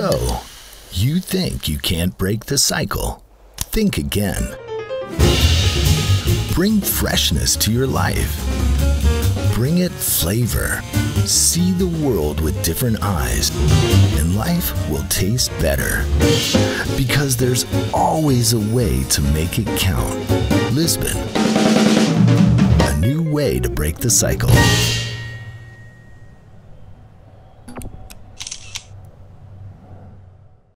So, you think you can't break the cycle? Think again. Bring freshness to your life. Bring it flavor. See the world with different eyes, and life will taste better. Because there's always a way to make it count. Lisbon. A new way to break the cycle.